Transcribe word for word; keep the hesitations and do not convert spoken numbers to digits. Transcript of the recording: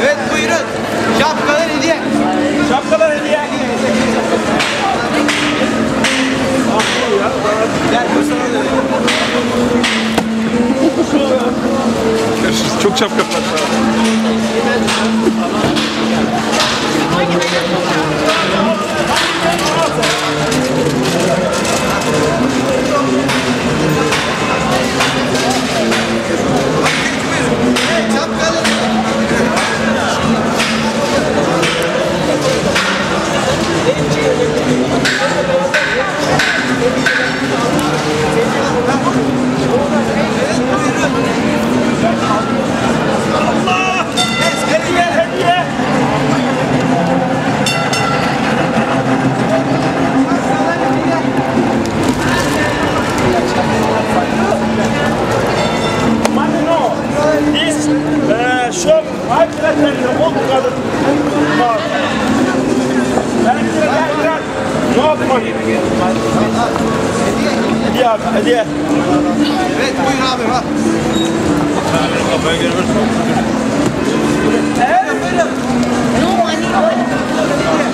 Evet buyurun. Şapkalar hediye. Şapkalar hediye. Gel bu sana da. Çok şapka var. This uh, shop, I feel like the old brother. Ne yapma? Hediye abi, hediye. Evet buyur abi bak. Kafaya görmüş. Buyurun buyurun. No money.